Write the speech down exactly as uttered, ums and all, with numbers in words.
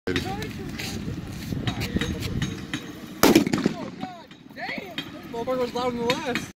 Oh, God damn! Motherfucker was louder than the last.